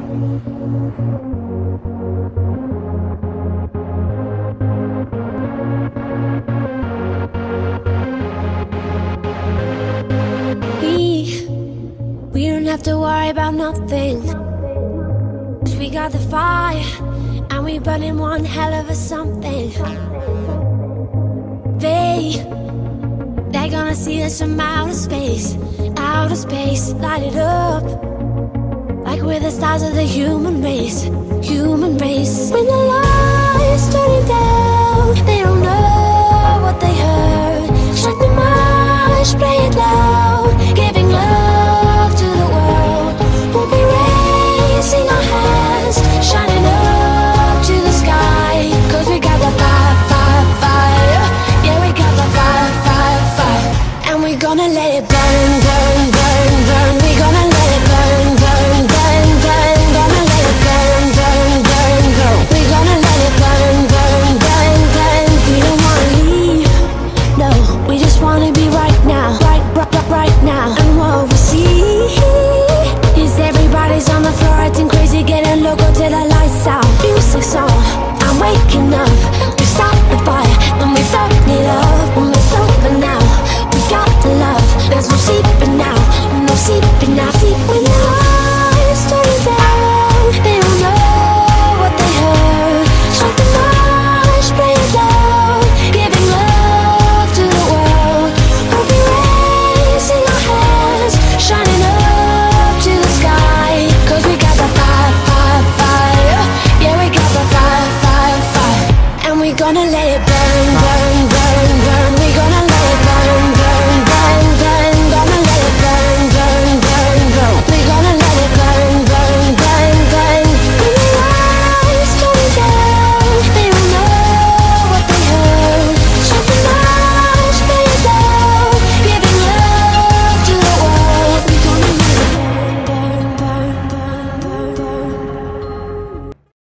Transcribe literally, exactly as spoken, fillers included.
We, we don't have to worry about nothing, 'cause we got the fire, and we burning one hell of a something. They, they're gonna see us from outer space, outer space, light it up, like we're the stars of the human race, human race. When the lights turning down, they don't know what they heard. Strike the march, play it loud.